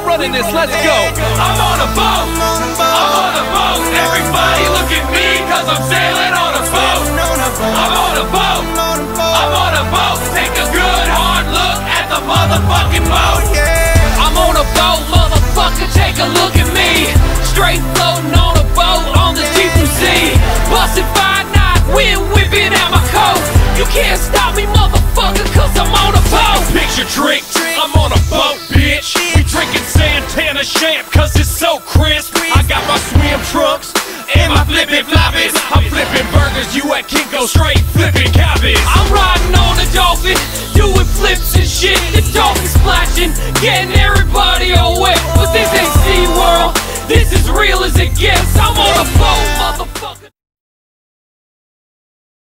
running this, let's go. I'm on a boat, I'm on a boat. Everybody look at me, cause I'm sailing on a boat. I'm on a boat, I'm on a boat. Take a good hard look at the motherfucking boat. I'm on a boat, motherfucker, take a look at me. Straight floating on a boat on the deep blue sea. Bustin' 5 knots, wind whipping out my coat. You can't stop me, motherfucker, cause I'm on a boat. Picture trick, I'm on a boat, bitch. We drinking Santana champ, cause it's so crisp. I got my swim trunks and my flippin' floppies. I'm flipping burgers, you at Kinko, straight flipping cabbage. I'm riding on a dolphin, doing flips and shit. The dolphin splashing, getting everybody all wet. But this ain't SeaWorld, this is real as it gets.